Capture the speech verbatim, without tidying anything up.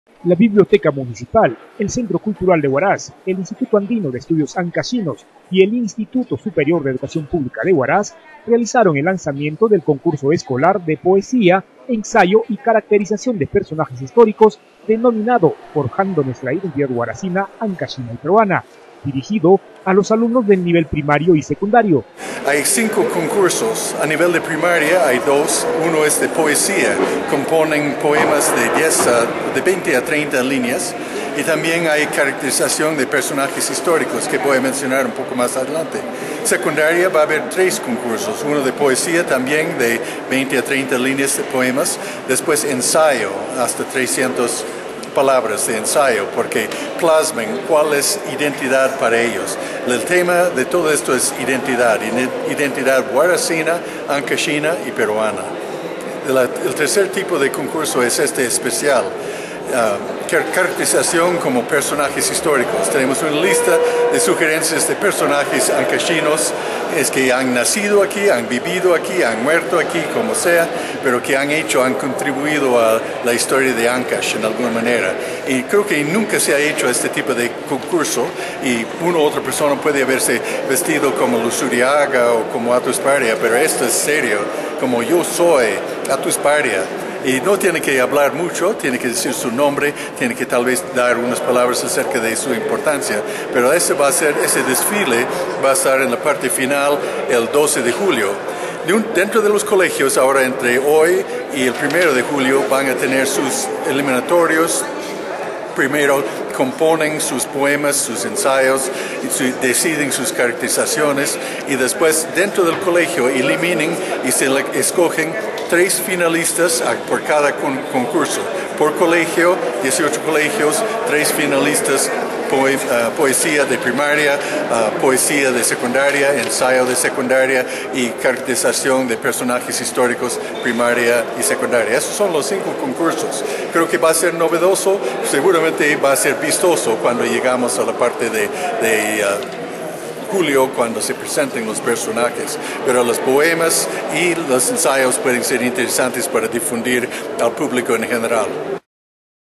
La Biblioteca Municipal, el Centro Cultural de Huaraz, el Instituto Andino de Estudios Ancashinos y el Instituto Superior de Educación Pública de Huaraz realizaron el lanzamiento del concurso escolar de poesía, ensayo y caracterización de personajes históricos denominado Forjando nuestra identidad huarazina, ancashina y peruana, dirigido a los alumnos del nivel primario y secundario. Hay cinco concursos. A nivel de primaria hay dos. Uno es de poesía. Componen poemas de, diez a, de veinte a treinta líneas. Y también hay caracterización de personajes históricos que voy a mencionar un poco más adelante. Secundaria va a haber tres concursos. Uno de poesía también de veinte a treinta líneas de poemas. Después ensayo hasta trescientas palabras de ensayo, porque plasmen cuál es identidad para ellos. El tema de todo esto es identidad, identidad huaracina, ancashina y peruana. El, el tercer tipo de concurso es este especial. Uh, caracterización como personajes históricos. Tenemos una lista de sugerencias de personajes ancashinos es que han nacido aquí, han vivido aquí, han muerto aquí, como sea, pero que han hecho, han contribuido a la historia de Ancash en alguna manera. Y creo que nunca se ha hecho este tipo de concurso y una u otra persona puede haberse vestido como Lusuriaga o como Atus Pardia, pero esto es serio, como yo soy Atus Pardia. Y no tiene que hablar mucho, tiene que decir su nombre, tiene que tal vez dar unas palabras acerca de su importancia. Pero ese va a ser, ese desfile va a estar en la parte final el doce de julio. Dentro de los colegios, ahora entre hoy y el primero de julio, van a tener sus eliminatorios. Primero componen sus poemas, sus ensayos, y su, deciden sus caracterizaciones y después dentro del colegio eliminen y se le escogen tres finalistas por cada con, concurso. Por colegio, dieciocho colegios, tres finalistas, poe, uh, poesía de primaria, uh, poesía de secundaria, ensayo de secundaria y caracterización de personajes históricos primaria y secundaria. Esos son los cinco concursos. Creo que va a ser novedoso, seguramente va a ser vistoso cuando llegamos a la parte de, de uh, julio, cuando se presenten los personajes, pero los poemas y los ensayos pueden ser interesantes para difundir al público en general.